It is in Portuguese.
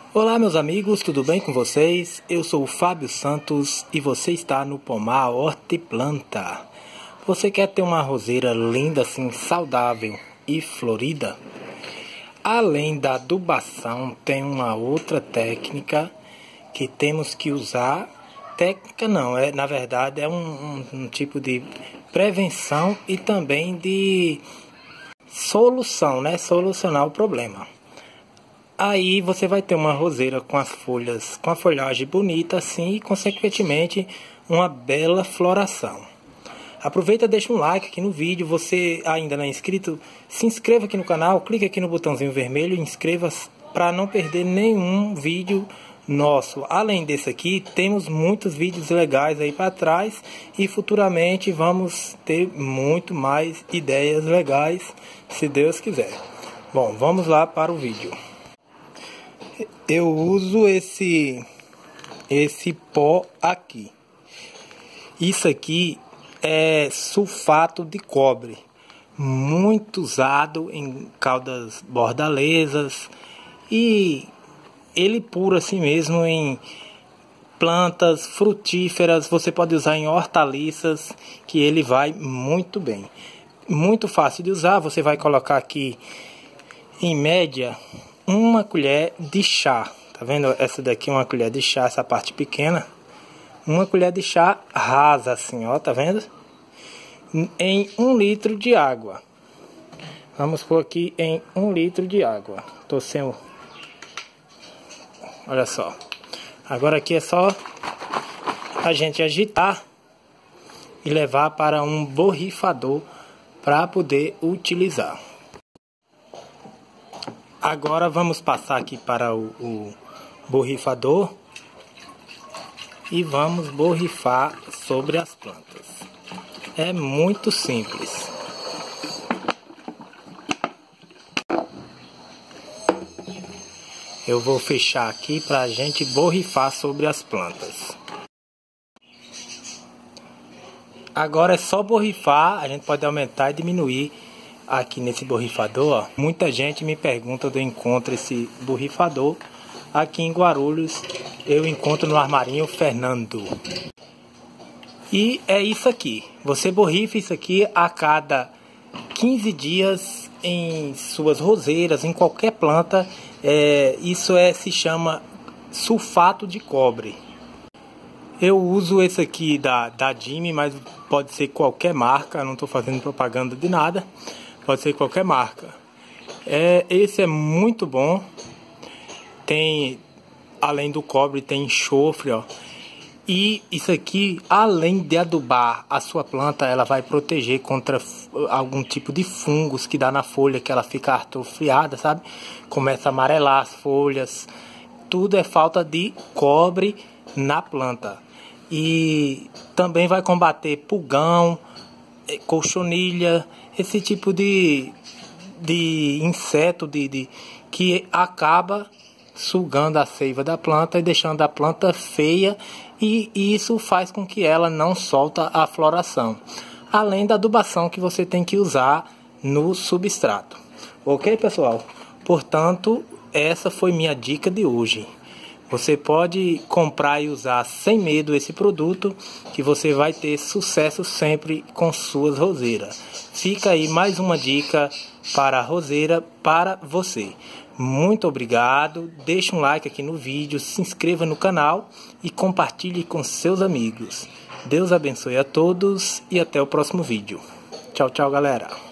Olá meus amigos, tudo bem com vocês? Eu sou o Fábio Santos e você está no Pomar Hortiplanta. Você quer ter uma roseira linda assim, saudável e florida? Além da adubação, tem uma outra técnica que temos que usar. Técnica não, na verdade é um tipo de prevenção e também de solução, né? Solucionar o problema. Aí você vai ter uma roseira com as folhas, com a folhagem bonita assim e consequentemente uma bela floração. Aproveita e deixa um like aqui no vídeo. Você ainda não é inscrito, se inscreva aqui no canal, clique aqui no botãozinho vermelho e inscreva-se para não perder nenhum vídeo nosso. Além desse aqui, temos muitos vídeos legais aí para trás e futuramente vamos ter muito mais ideias legais, se Deus quiser. Bom, vamos lá para o vídeo. Eu uso esse pó aqui. Isso aqui é sulfato de cobre, muito usado em caldas bordalesas e ele puro assim mesmo em plantas frutíferas. Você pode usar em hortaliças que ele vai muito bem. Muito fácil de usar. Você vai colocar aqui em média uma colher de chá, tá vendo? Essa daqui é uma colher de chá, essa parte pequena. Uma colher de chá rasa assim, ó, tá vendo? Em 1 litro de água. Vamos pôr aqui em 1 litro de água. Tô sem o... Olha só. Agora aqui é só a gente agitar e levar para um borrifador para poder utilizar. Agora vamos passar aqui para o borrifador e vamos borrifar sobre as plantas. É muito simples. Eu vou fechar aqui para a gente borrifar sobre as plantas. Agora é só borrifar, a gente pode aumentar e diminuir aqui nesse borrifador, ó. Muita gente me pergunta onde eu encontro esse borrifador. Aqui em Guarulhos eu encontro no Armarinho Fernando. E é isso aqui. Você borrifa isso aqui a cada 15 dias em suas roseiras, em qualquer planta. Isso se chama sulfato de cobre. Eu uso esse aqui da Dime, mas pode ser qualquer marca. Não estou fazendo propaganda de nada. Pode ser qualquer marca. Esse é muito bom. Tem, além do cobre, tem enxofre, ó. E isso aqui, além de adubar a sua planta, ela vai proteger contra algum tipo de fungos que dá na folha, que ela fica atrofiada, sabe? Começa a amarelar as folhas. Tudo é falta de cobre na planta. E também vai combater pulgão, cochonilha, esse tipo de inseto que acaba sugando a seiva da planta e deixando a planta feia, e isso faz com que ela não solta a floração. Além da adubação que você tem que usar no substrato. Ok, pessoal? Portanto, essa foi minha dica de hoje. Você pode comprar e usar sem medo esse produto, que você vai ter sucesso sempre com suas roseiras. Fica aí mais uma dica para a roseira para você. Muito obrigado, deixe um like aqui no vídeo, se inscreva no canal e compartilhe com seus amigos. Deus abençoe a todos e até o próximo vídeo. Tchau, tchau, galera.